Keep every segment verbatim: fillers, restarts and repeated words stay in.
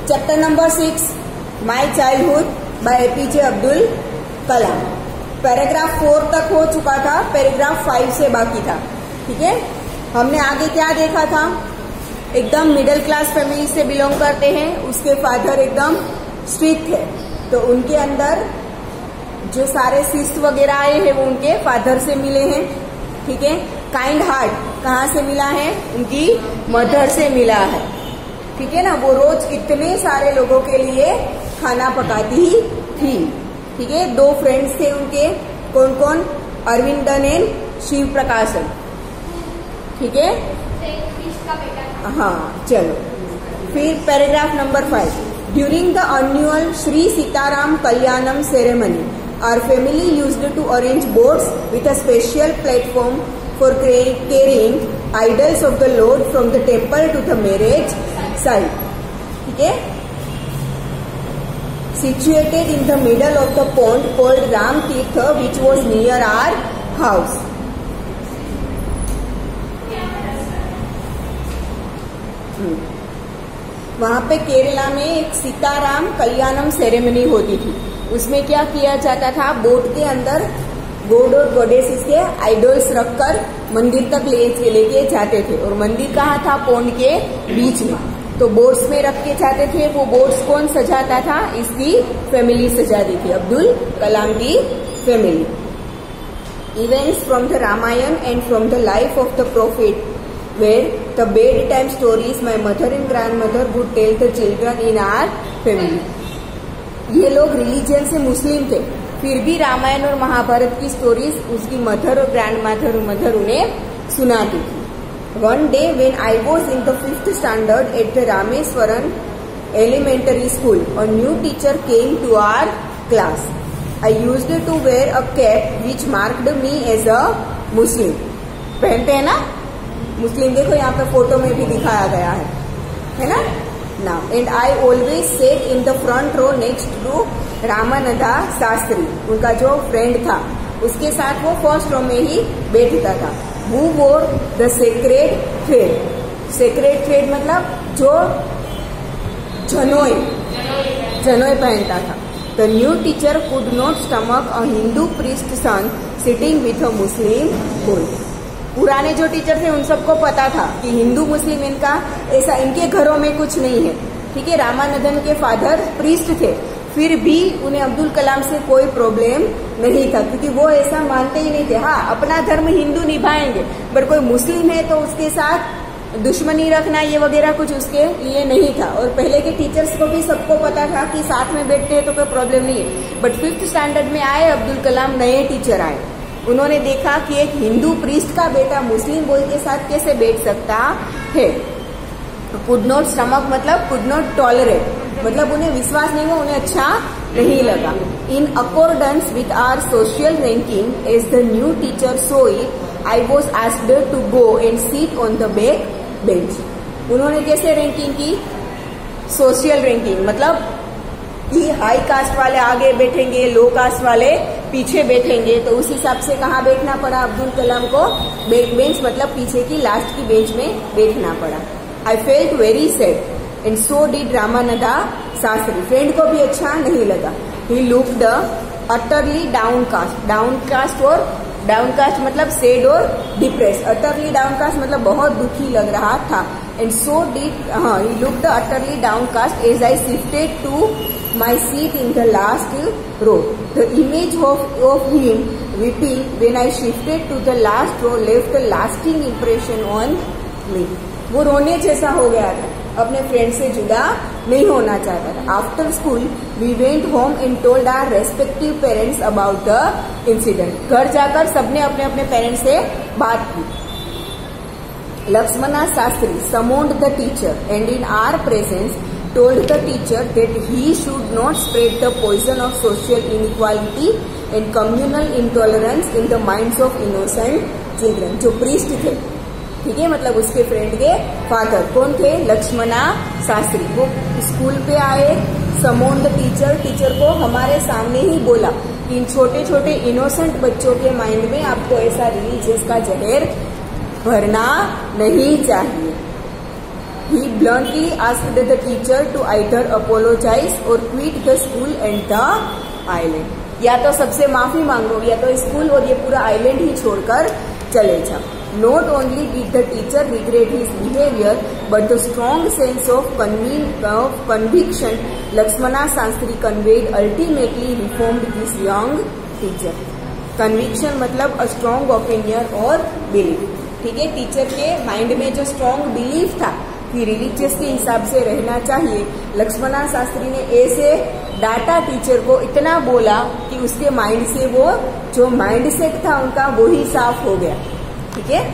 Chapter number six, my childhood by APJ Abdul Kalam. Paragraph four तक हो चुका था, पैराग्राफ फाइव से बाकी था। ठीक है, हमने आगे क्या देखा था? एकदम मिडिल क्लास फैमिली से बिलोंग करते हैं, उसके फादर एकदम स्ट्रिक्ट है, तो उनके अंदर जो सारे शिष्ट वगैरह आए हैं वो उनके फादर से मिले हैं। ठीक है, काइंड हार्ट कहाँ से मिला है? उनकी मदर से मिला है। ठीक है ना, वो रोज इतने सारे लोगों के लिए खाना पकाती ही थी। ठीक है, दो फ्रेंड्स थे उनके, कौन कौन? अरविंदन एंड शिव प्रकाशन। ठीक है, हाँ चलो फिर paragraph number five, during the annual Shri Sitarama Kalyanam ceremony our family used to arrange boats with a special platform for carrying idols of the lord from the temple to the marriage site. ठीक है, situated in the middle of the pond called Ram Tirtha, which was near our house. वहां पे केरला में एक Sitaram Kalyanam ceremony होती थी। उसमें क्या किया जाता था? बोट के अंदर गॉड और गॉडेसेस के आइडल्स रखकर मंदिर तक ले लेके जाते थे, और मंदिर कहाँ था? पोंड के बीच में। तो बोट्स में रख के जाते थे। वो बोट्स कौन सजाता था? इसकी फैमिली सजाती थी, अब्दुल कलाम की family. Events from the Ramayana and from the life of the prophet where the bedtime stories my mother and grandmother would tell the children in our family. ये लोग रिलीजियन से मुस्लिम थे, फिर भी रामायण और महाभारत की स्टोरीज उसकी मदर और ग्रैंड मदर मदर उन्हें सुनाती थी। One day when I was in the fifth standard at the Rameswaran elementary school, a new teacher came to our class. I used to wear a cap which marked me as a Muslim. पहनते हैं ना मुस्लिम, देखो यहाँ पे photo में भी दिखाया गया है, है ना? Now, and I always sat in the front row next to Ramananda Shastri. उनका जो फ्रेंड था उसके साथ वो फर्स्ट रो में ही बैठता था। Who wore the sacred thread? Sacred thread मतलब जो जनोई जनोई पहनता था। The new teacher could not stomach a Hindu priest son sitting with a Muslim boy. पुराने जो टीचर थे उन सबको पता था कि हिंदू मुस्लिम इनका ऐसा इनके घरों में कुछ नहीं है। ठीक है, रामानंदन के फादर प्रीस्ट थे, फिर भी उन्हें अब्दुल कलाम से कोई प्रॉब्लम नहीं था, क्योंकि वो ऐसा मानते ही नहीं थे। हाँ, अपना धर्म हिंदू निभाएंगे, पर कोई मुस्लिम है तो उसके साथ दुश्मनी रखना ये वगैरह कुछ उसके लिए नहीं था। और पहले के टीचर्स को भी सबको पता था कि साथ में बैठते हैं तो कोई प्रॉब्लम नहीं है। बट फिफ्थ स्टैंडर्ड में आए अब्दुल कलाम, नए टीचर आए, उन्होंने देखा कि एक हिंदू प्रीस्ट का बेटा मुस्लिम बॉय के साथ कैसे बैठ सकता है। कुड नॉट स्टमक मतलब कुड नॉट टॉलरेट, मतलब उन्हें विश्वास नहीं हुआ, उन्हें अच्छा नहीं लगा। In accordance with our social ranking as the new teacher saw it, I was asked to go and sit on the back bench. उन्होंने कैसे रैंकिंग की? सोशल रैंकिंग मतलब कि हाई कास्ट वाले आगे बैठेंगे, लो कास्ट वाले पीछे बैठेंगे, तो उस हिसाब से कहाँ बैठना पड़ा अब्दुल कलाम को? बैक बेंच मतलब पीछे की लास्ट की बेंच में बैठना पड़ा। I felt very sad and so did Ramananda Shastri. Friend को भी अच्छा नहीं लगा। He looked utterly downcast. Downcast और डाउनकास्ट मतलब सैड और डिप्रेस। अटरली डाउनकास्ट मतलब बहुत दुखी लग रहा था। एंड सो डिड हाँ he looked utterly downcast as I shifted to my seat in the last row. The image of of him weeping when I shifted to the last row left a lasting impression on me. वो रोने जैसा हो गया था, अपने friend से जुदा नहीं होना चाहता था। After school we went home and told our respective parents about the incident. घर जाकर सबने अपने अपने पेरेंट्स से बात की। Lakshmana Shastri summoned the teacher and in our presence told the teacher that he should not spread the poison of social inequality and communal intolerance in the minds of innocent children. जो priest थे, ठीक है, मतलब उसके friend के father कौन थे? लक्ष्मणा शास्त्री। वो स्कूल पे आए, समोन द टीचर, टीचर को हमारे सामने ही बोला कि इन छोटे छोटे इनोसेंट बच्चों के माइंड में आपको ऐसा रिलीजियस का जहर भरना नहीं चाहिए। He bluntly asked the teacher to either apologize or quit the school and the island. या तो सबसे माफी मांगो या तो स्कूल और ये पूरा आइलैंड ही छोड़कर चले जाओ. Not only did the teacher regret his behavior, but the strong sense of, conven- of conviction Lakshmana Shastri conveyed ultimately reformed this young teacher. Conviction मतलब a strong opinion और belief. ठीक है, टीचर के mind में जो strong belief था कि religious के हिसाब से रहना चाहिए, लक्ष्मणा शास्त्री ने ऐसे डाटा टीचर को, इतना बोला कि उसके माइंड से वो जो माइंड सेट था उनका वो ही साफ हो गया. ठीक है.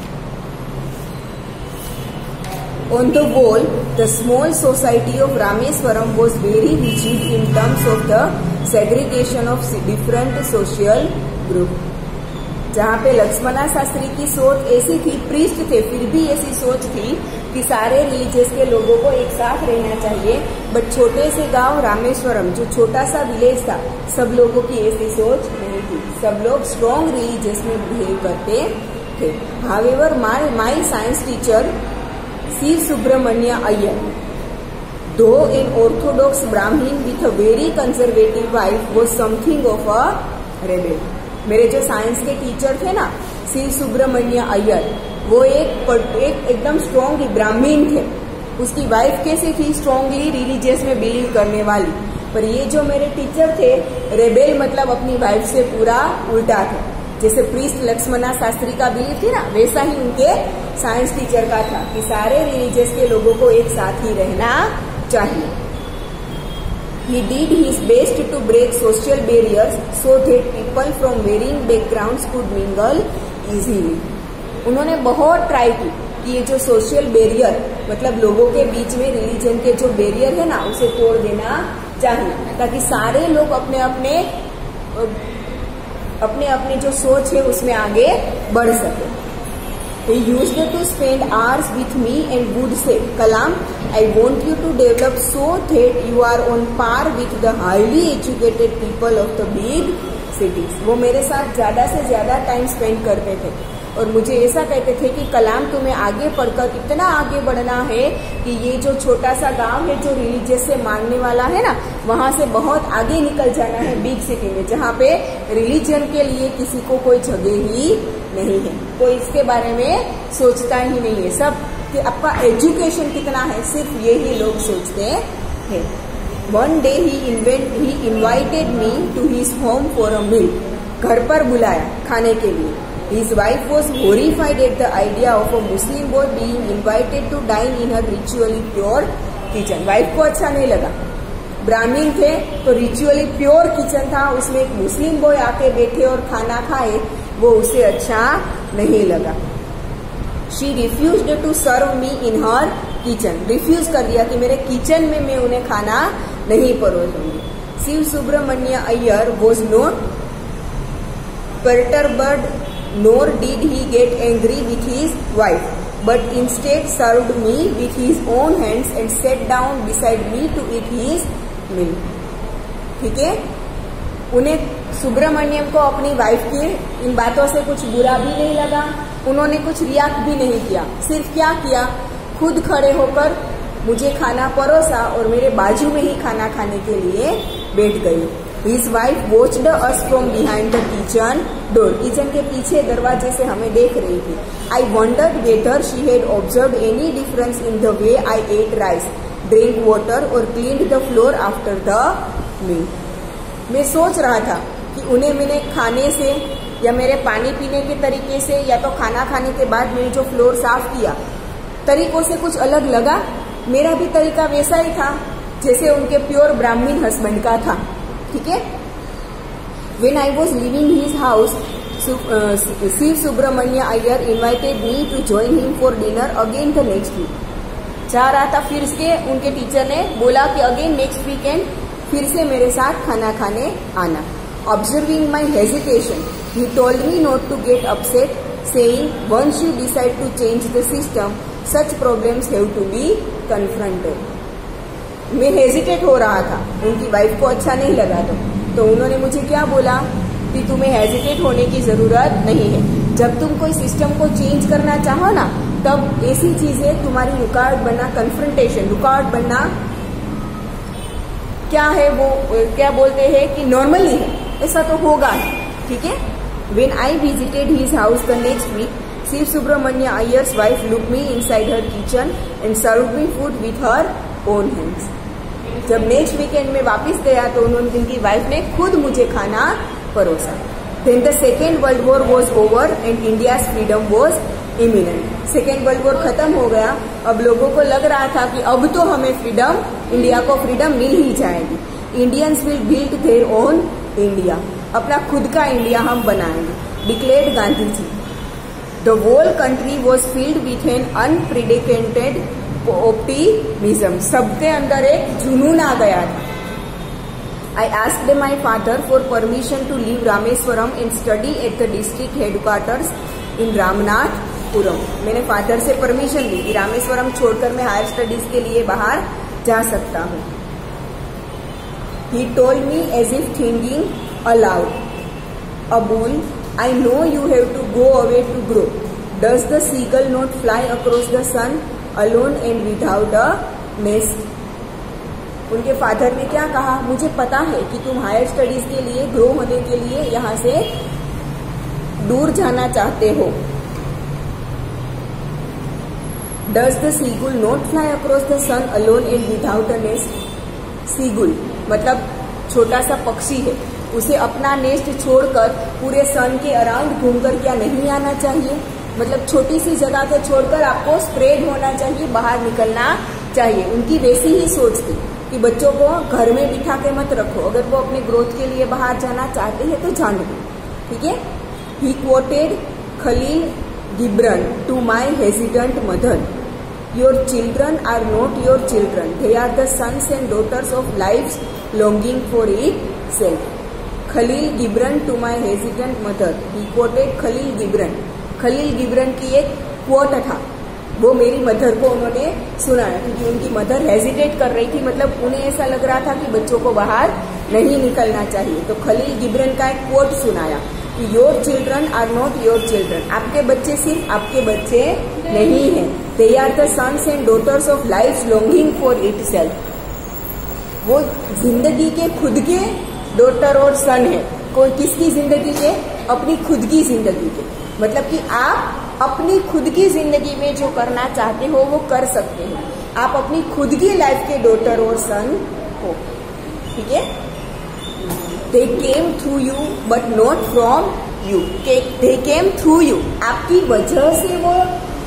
On the whole, the small society of Rameswaram was very rigid in terms of the segregation of different social groups. जहाँ पे लक्ष्मणा शास्त्री की सोच ऐसी थी, प्रीस्ट थे फिर भी ऐसी सोच थी कि सारे रिलीजियस के लोगों को एक साथ रहना चाहिए. बट छोटे से गांव रामेश्वरम जो छोटा सा विलेज था, सब लोगों की ऐसी सोच नहीं थी. सब लोग स्ट्रॉन्ग रिलीजियस में बिहेव करते थे. However my my science teacher Shiva Subramania Iyer, though an orthodox Brahmin with a very conservative wife, was something of a rebel. मेरे जो साइंस के टीचर थे ना, शिव सुब्रमण्य अय्यर, वो एक एक एकदम स्ट्रॉन्ग ब्राह्मण थे. उसकी वाइफ कैसी थी? स्ट्रॉन्गली रिलीजियस में बिलीव करने वाली. पर ये जो मेरे टीचर थे, रेबेल मतलब अपनी वाइफ से पूरा उल्टा थे. जैसे प्रीस्ट लक्ष्मणा शास्त्री का बिलीव थी ना, वैसा ही उनके साइंस टीचर का था कि सारे रिलीजियस के लोगों को एक साथ ही रहना चाहिए. He did his best to break social barriers so that people from varying backgrounds could mingle easily. उन्होंने बहुत ट्राई की कि ये जो सोशल बैरियर मतलब लोगों के बीच में रिलीजन के जो बैरियर है ना, उसे तोड़ देना चाहिए ताकि सारे लोग अपने अपने अपने अपने जो सोच है उसमें आगे बढ़ सके. He used to spend hours with me and would say, Kalam, I want you to develop so that you are on par with the highly educated people of the big cities. वो मेरे साथ ज्यादा से ज्यादा time spend करते थे और मुझे ऐसा कहते थे कि कलाम तुम्हें आगे पढ़कर इतना आगे बढ़ना है कि ये जो छोटा सा गांव है जो रिलीजियस से मानने वाला है ना, वहां से बहुत आगे निकल जाना है बिग सिटी में, जहाँ पे रिलीजन के लिए किसी को कोई जगह ही नहीं है, कोई इसके बारे में सोचता ही नहीं है. सब कि आपका एजुकेशन कितना है सिर्फ यही लोग सोचते हैं. One day he invent he invited me to his home for a meal. घर पर बुलाया खाने के लिए. His wife was horrified at the idea of a Muslim boy being invited to dine in her ritually pure kitchen. Wife को अच्छा नहीं लगा. ब्राह्मण थे तो रिचुअली प्योर किचन था, उसमें एक मुस्लिम बॉय आके बैठे और खाना खाए, वो उसे अच्छा नहीं लगा. She refused to serve me in her kitchen. Refuse कर दिया कि मेरे किचन में मैं उन्हें खाना नहीं परोसूंगी. Shiv Subramania Iyer was not perturbed nor did he get angry with his wife, but instead served me with his own hands and sat down beside me to eat his meal. ठीक है, उन्हें सुब्रमण्यम को अपनी वाइफ की इन बातों से कुछ बुरा भी नहीं लगा. उन्होंने कुछ रिएक्ट भी नहीं किया. सिर्फ क्या किया, खुद खड़े होकर मुझे खाना परोसा और मेरे बाजू में ही खाना खाने के लिए बैठ गई. His wife watched us from behind the kitchen door. Kitchen के पीछे दरवाजे से हमें देख रही थी. I wondered whether she had observed any difference in the way I ate rice, drank water or cleaned the floor after the meal. मैं सोच रहा था कि उन्हें मैंने खाने से या मेरे पानी पीने के तरीके से या तो खाना खाने के बाद मैंने जो फ्लोर साफ किया, तरीकों से कुछ अलग लगा. मेरा भी तरीका वैसा ही था जैसे उनके प्योर ब्राह्मण हस्बैंड का था. ठीक है. When I was leaving his house, Shiv Subramanya Iyer invited me to join him for dinner again the next week. जा रहा था फिर से उनके टीचर ने बोला कि अगेन नेक्स्ट वीकेंड फिर से मेरे साथ खाना खाने आना. Observing my hesitation, he told me not to get upset, saying once you decide to change the system, such problems have to be confronted. मैं हेजिटेट हो रहा था, उनकी वाइफ को अच्छा नहीं लगा तो तो उन्होंने मुझे क्या बोला कि तुम्हें हेजिटेट होने की जरूरत नहीं है. जब तुम कोई सिस्टम को चेंज करना चाहो ना, तब ऐसी चीजें तुम्हारी रुकावट बनना, कन्फ्रंटेशन, रुकावट बनना क्या है, वो क्या बोलते हैं कि नॉर्मली है, ऐसा तो होगा ही, ठीक है। When I visited his house the next week, Shiv Subramanya Iyer's wife looked me inside her kitchen and served me food with her own hands. जब नेक्स्ट वीकेंड में वापस गया तो उन्होंने, उनकी वाइफ ने खुद मुझे खाना परोसा। Then the second world war was over and India's freedom was imminent. Second world war खत्म हो गया, अब लोगों को लग रहा था कि अब तो हमें फ्रीडम, इंडिया को फ्रीडम मिल ही जाएगी। Indians will build their own India, अपना खुद का इंडिया हम बनाएंगे, declared Gandhi ji. The whole country was filled with an unprecedented optimism, सबके अंदर एक जुनून आ गया था। I asked my father for permission to leave Rameswaram and study at the district headquarters in Ramanathapuram. मैंने फादर से परमिशन ली कि रामेश्वरम छोड़कर मैं हायर स्टडीज के लिए बाहर जा सकता हूँ। He told me as if thinking aloud, Abul, I know you have to go away to grow. Does the seagull not fly across the sun alone and without a nest? उनके father ने क्या कहा, मुझे पता है कि तुम higher studies के लिए, ग्रो होने के लिए यहाँ से दूर जाना चाहते हो। Does the seagull not fly across the sun alone and without a nest? Seagull मतलब छोटा सा पक्षी है, उसे अपना नेस्ट छोड़कर पूरे सन के अराउंड घूमकर क्या नहीं आना चाहिए? मतलब छोटी सी जगह को छोड़कर आपको स्प्रेड होना चाहिए, बाहर निकलना चाहिए। उनकी वैसी ही सोच थी कि बच्चों को घर में बिठा के मत रखो, अगर वो अपने ग्रोथ के लिए बाहर जाना चाहते हैं तो जाने दो, ठीक है। He quoted Khalil Gibran to my hesitant mother. Your children are not your children. They are the sons and daughters of life's longing for itself. Khalil Gibran to my hesitant mother. He quoted Khalil Gibran. Khalil Gibran की एक quote था, वो मेरी mother को उन्होंने सुनाया क्योंकि उनकी मदर हेजिटेट कर रही थी, मतलब उन्हें ऐसा लग रहा था कि बच्चों को बाहर नहीं निकलना चाहिए। तो खलील गिब्रन का एक कोट सुनाया कि your children are not your children, आपके बच्चे सिर्फ आपके बच्चे नहीं हैं। They are the sons and daughters of life longing for itself. वो जिंदगी के खुद के डॉटर और सन है। कोई किसकी जिंदगी के? अपनी खुद की जिंदगी के। मतलब कि आप अपनी खुद की जिंदगी में जो करना चाहते हो वो कर सकते हो। आप अपनी खुद की लाइफ के डॉटर और सन हो, ठीक है। They came through you but not from you. They came through you, आपकी वजह से वो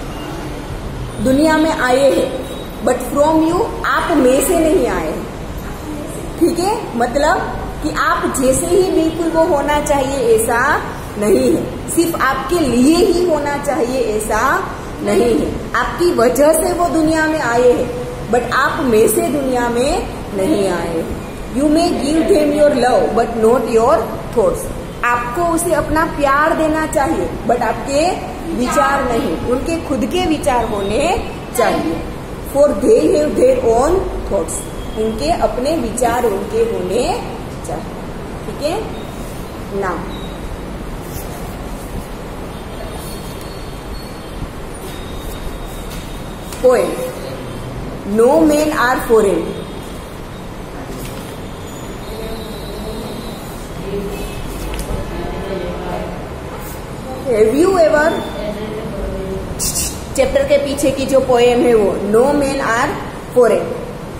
दुनिया में आए हैं, बट फ्रॉम यू, आप में से नहीं आए हैं, ठीक है। मतलब कि आप जैसे ही बिल्कुल वो होना चाहिए ऐसा नहीं है, सिर्फ आपके लिए ही होना चाहिए ऐसा नहीं है। आपकी वजह से वो दुनिया में आए हैं, बट आप में से दुनिया में नहीं आए हैं। You may give them your love but not your thoughts. आपको उसे अपना प्यार देना चाहिए, बट आपके विचार नहीं, उनके खुद के विचार होने चाहिए। For they have their own thoughts, उनके अपने विचार उनके होने चाहिए, ठीक है ना। Poem. No men are foreign. Have you ever? Chapter के पीछे की जो पोएम है वो no men are foreign,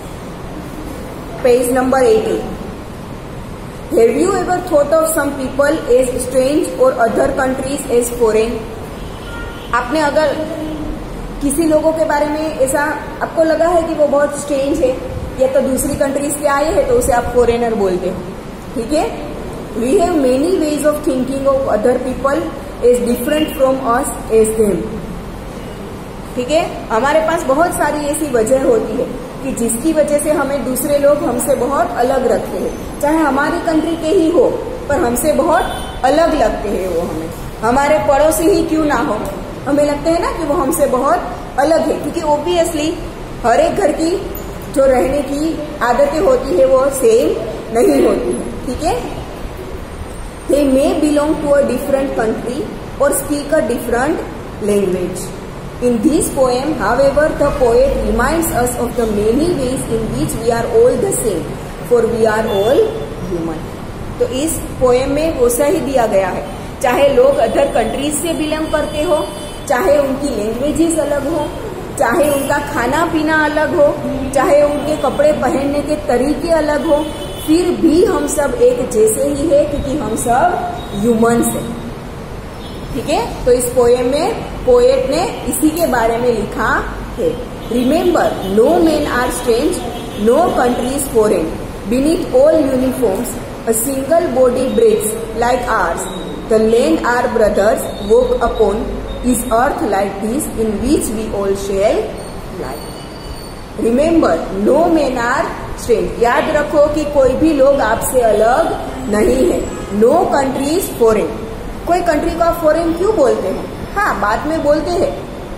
page number eighty. Have you ever thought of some people as strange or other countries as foreign? आपने अगर किसी लोगों के बारे में ऐसा आपको लगा है कि वो बहुत स्ट्रेंज है या तो दूसरी कंट्रीज के आए हैं तो उसे आप फॉरेनर बोलते हो, ठीक है। We have many ways of thinking of other people is different from us as them, ठीक है। हमारे पास बहुत सारी ऐसी वजह होती है कि जिसकी वजह से हमें दूसरे लोग हमसे बहुत अलग रखते हैं, चाहे हमारी कंट्री के ही हो पर हमसे बहुत अलग लगते हैं वो हमें। हमारे पड़ोसी ही क्यों ना हो, हमें लगता है ना कि वो हमसे बहुत अलग है, क्योंकि ओब्वियसली हर एक घर की जो रहने की आदतें होती है वो सेम नहीं होती है, ठीक है। They may belong to a different country और speak a different language. In this poem, however, the poet reminds us of the many ways in which we are all the same, for we are all human. तो इस poem में वैसा ही दिया गया है, चाहे लोग अदर कंट्रीज से बिलोंग करते हो, चाहे उनकी लैंग्वेजेस अलग हो, चाहे उनका खाना पीना अलग हो, चाहे उनके कपड़े पहनने के तरीके अलग हो, फिर भी हम सब एक जैसे ही है, क्योंकि हम सब ह्यूमंस हैं। ठीक है, तो इस पोएम में पोएट ने इसी के बारे में लिखा है। Remember, no men are strange, no country is foreign, beneath all uniforms a single body breathes like ours, the land our brothers walk upon is earth like this in which we all shall lie. Remember, no men are strange. याद रखो कि कोई भी लोग आपसे अलग नहीं है। No country is foreign. कोई कंट्री को आप फॉरेन क्यों बोलते हैं? हाँ, बाद में बोलते हैं,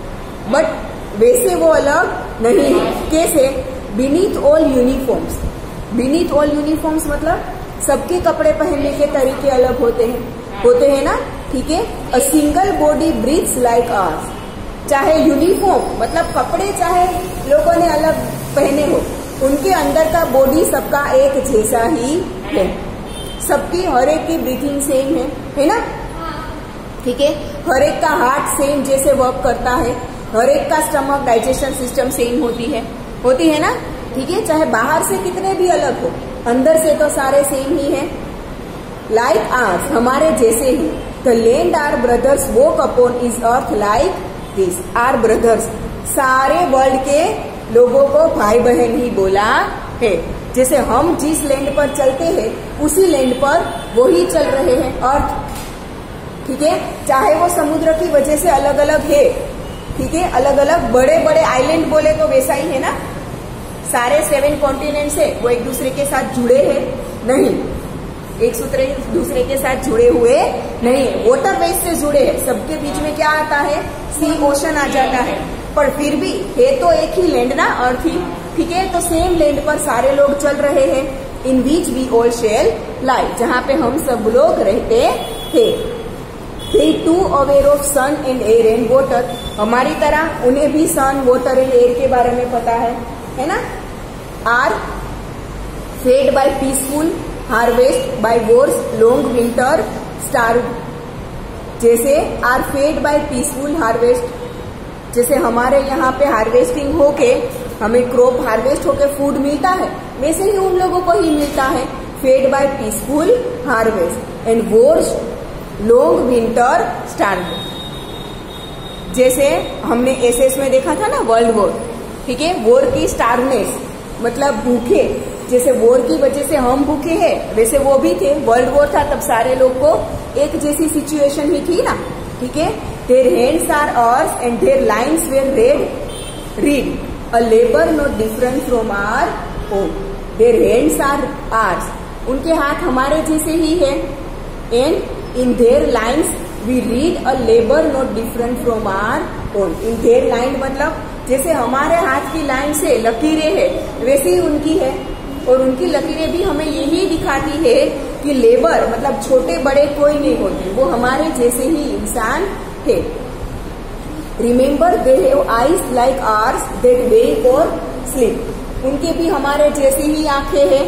बट वैसे वो अलग नहीं है। कैसे? Beneath all uniforms. Beneath all uniforms मतलब सबके कपड़े पहनने के तरीके अलग होते हैं, होते हैं ना, ठीक है। A single body breathes like ours, चाहे यूनिफॉर्म मतलब कपड़े चाहे लोगों ने अलग पहने हो, उनके अंदर का बॉडी सबका एक जैसा ही है, सबकी हर एक की ब्रीथिंग सेम है, है ना, ठीक है। हर एक का हार्ट सेम जैसे वर्क करता है, हर एक का स्टमक डाइजेशन सिस्टम सेम होती है, होती है ना, ठीक है। चाहे बाहर से कितने भी अलग हो, अंदर से तो सारे सेम ही हैं। लाइक आर्स, हमारे जैसे ही। The land our brothers walk upon is earth like this. Our brothers, सारे वर्ल्ड के लोगों को भाई बहन ही बोला है। जैसे हम जिस लैंड पर चलते हैं उसी लैंड पर वो ही चल रहे हैं, अर्थ, ठीक है। चाहे वो समुद्र की वजह से अलग अलग है, ठीक है, अलग अलग बड़े बड़े आइलैंड बोले तो वैसा ही है ना, सारे सेवन कॉन्टिनेंट से वो एक दूसरे के साथ जुड़े हैं नहीं, एक सूत्र दूसरे के साथ जुड़े हुए नहीं, वाटर बेस से जुड़े हैं। सबके बीच में क्या आता है? सी ओशन आ जाता है, पर फिर भी है तो एक ही लैंड ना, अर्थ ही, ठीक है। तो सेम लैंड पर सारे लोग चल रहे हैं। In which we all shall lie, जहाँ पे हम सब लोग रहते हैं। They too aware of sun and air and water, हमारी तरह उन्हें भी सन वाटर एंड एयर के बारे में पता है, है ना। Are fed by peaceful harvest by wars long winter starve, जैसे are fed by peaceful harvest, जैसे हमारे यहाँ पे हार्वेस्टिंग होके हमें क्रॉप हार्वेस्ट होके फूड मिलता है, वैसे ही उन लोगों को ही मिलता है। Fed by peaceful harvest and wars long winter starve, जैसे हमने एसएस में देखा था ना वर्ल्ड वॉर, ठीक है। वॉर की स्टार्वनेस मतलब भूखे, जैसे वॉर की वजह से हम भूखे हैं वैसे वो भी थे। वर्ल्ड वॉर था तब सारे लोग को एक जैसी सिचुएशन ही थी ना, ठीक है। Their hands are ours and their lines were red read a labour not different from our own. Their hands are ours, उनके हाथ हमारे जैसे ही है। And in their lines we read a labour not different from our own. In their line मतलब जैसे हमारे हाथ की लाइन से लकीरें है वैसे ही उनकी है, और उनकी लकीरें भी हमें यही दिखाती है कि लेबर मतलब छोटे बड़े कोई नहीं होते, वो हमारे जैसे ही इंसान है। Remember, they have eyes like ours that wake or sleep, उनके भी हमारे जैसे ही आंखें हैं,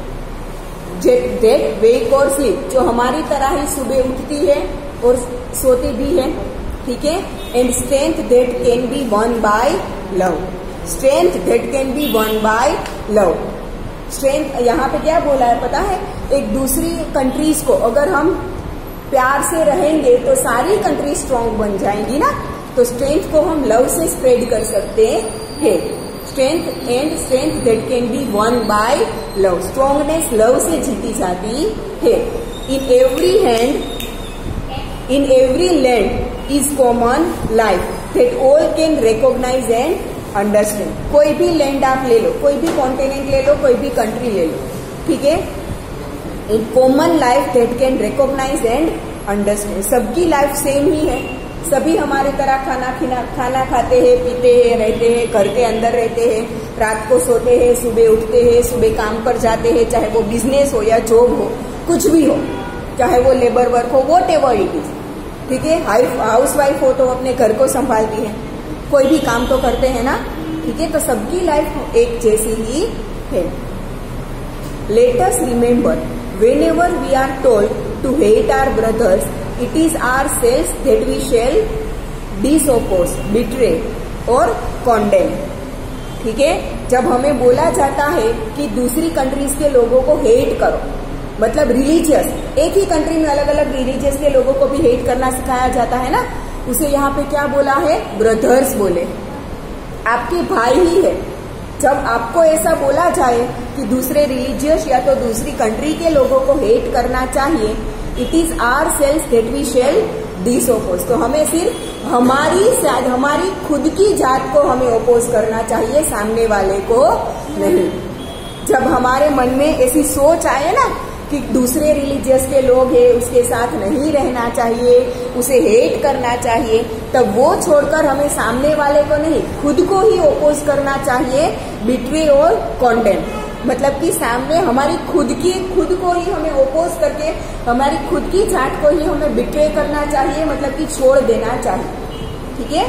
दैट वेक और स्लीप, जो हमारी तरह ही सुबह उठती है और सोती भी है, ठीक है। And strength that can be won by love, strength that can be won by love. Strength यहाँ पे क्या बोला है पता है? एक दूसरी कंट्रीज को अगर हम प्यार से रहेंगे तो सारी कंट्री स्ट्रांग बन जाएंगी ना, तो स्ट्रेंथ को हम लव से स्प्रेड कर सकते हैं। Strength and strength that can be won by love, strongness love से जीती जाती है। In every hand in every land is common life that all can recognise and understand. कोई भी लैंड आप ले लो, कोई भी कॉन्टिनेंट ले लो, कोई भी कंट्री ले लो, ठीक है। In common life that can recognise and understand, सबकी लाइफ सेम ही है, सभी हमारी तरह खाना खिना खाना खाते हैं, पीते हैं, रहते हैं, घर के अंदर रहते हैं, रात को सोते हैं, सुबह उठते हैं, सुबह काम पर जाते हैं, चाहे वो बिजनेस हो या जॉब हो, कुछ भी हो, चाहे वो लेबर वर्क हो, वॉट एवर इट इज, ठीक है। हाउस वाइफ हो तो अपने घर को संभालती है, कोई भी काम तो करते हैं ना, ठीक है। तो सबकी लाइफ एक जैसी ही है। Let us remember whenever we are told to hate our brothers, it is ourselves that we shall disoppose, betray और condemn, ठीक है। जब हमें बोला जाता है कि दूसरी कंट्रीज के लोगों को हेट करो, मतलब रिलीजियस, एक ही कंट्री में अलग अलग रिलीजियस के लोगों को भी हेट करना सिखाया जाता है ना, उसे यहाँ पे क्या बोला है? ब्रदर्स बोले, आपके भाई ही है। जब आपको ऐसा बोला जाए कि दूसरे रिलीजियस या तो दूसरी कंट्री के लोगों को हेट करना चाहिए, it is our self that we shall dispossess, तो हमें सिर्फ हमारी शायद हमारी खुद की जात को हमें ओपोज करना चाहिए, सामने वाले को नहीं। जब हमारे मन में ऐसी सोच आए ना कि दूसरे रिलीजियस के लोग हैं, उसके साथ नहीं रहना चाहिए, उसे हेट करना चाहिए, तब वो छोड़कर हमें सामने वाले को नहीं, खुद को ही ओपोज करना चाहिए, बिट्रे और कॉन्डेम। मतलब कि सामने हमारी खुद की खुद को ही हमें ओपोज करके हमारी खुद की जात को ही हमें बिट्रे करना चाहिए, मतलब कि छोड़ देना चाहिए, ठीक है।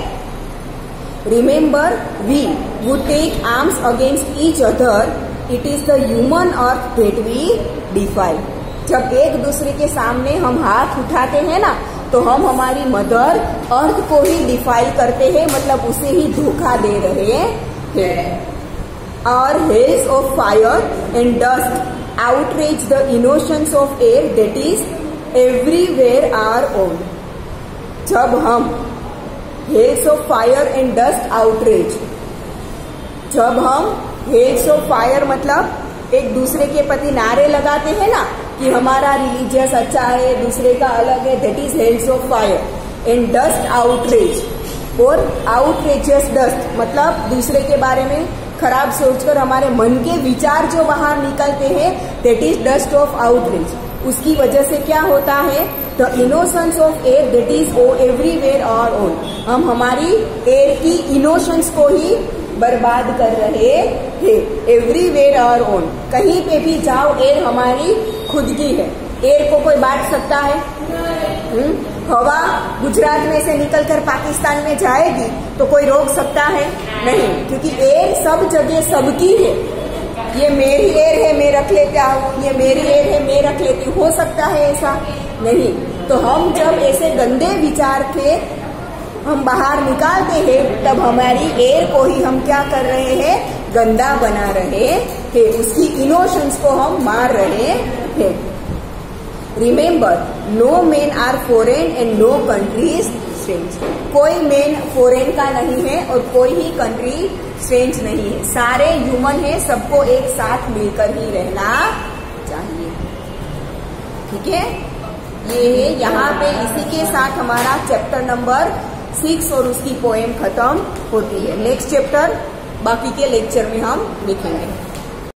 Remember we would take arms against each other, it is the human earth that we defy. जब एक दूसरे के सामने हम हाथ उठाते हैं ना, तो हम हमारी मदर अर्थ को ही डिफाई करते हैं, मतलब उसे ही धोखा दे रहे हैं। और hells of fire and dust outrage the innocence of air that is everywhere our own. जब हम hells of fire and dust outrage, जब हम हेल्स ऑफ फायर मतलब एक दूसरे के प्रति नारे लगाते हैं ना कि हमारा रिलीजियस अच्छा है, दूसरे का अलग है, that is hells of fire. And dust outrage, और आउटरेजियस डस्ट मतलब दूसरे के बारे में खराब सोचकर हमारे मन के विचार जो बाहर निकलते हैं, that is dust of outrage. उसकी वजह से क्या होता है? The innocence of air that is ओ एवरीवेयर आवर ओन। हम हमारी एयर की इनोसेंस को ही बर्बाद कर रहे हैं। एवरीवेयर आवर ओन, कहीं पे भी जाओ एयर हमारी खुद की है। एयर को कोई बांट सकता है? हुँ? हवा गुजरात में से निकलकर पाकिस्तान में जाएगी तो कोई रोक सकता है? नहीं, क्योंकि एयर सब जगह सबकी है। ये मेरी एयर है मैं रख लेता हूँ, ये मेरी एयर है मैं रख लेती हूँ, हो सकता है ऐसा? नहीं। तो हम जब ऐसे गंदे विचार के हम बाहर निकालते हैं, तब हमारी एयर को ही हम क्या कर रहे हैं? गंदा बना रहे हैं, उसकी इनोशंस को हम मार रहे हैं। Remember, no men are foreign and no country is strange. कोई मेन फॉरेन का नहीं है और कोई ही कंट्री स्ट्रेंज नहीं है, सारे ह्यूमन है, सबको एक साथ मिलकर ही रहना चाहिए, ठीक है। ये है यहाँ पे, इसी के साथ हमारा चैप्टर नंबर सिक्स और उसकी पोएम खत्म होती है। नेक्स्ट चैप्टर बाकी के लेक्चर में हम देखेंगे।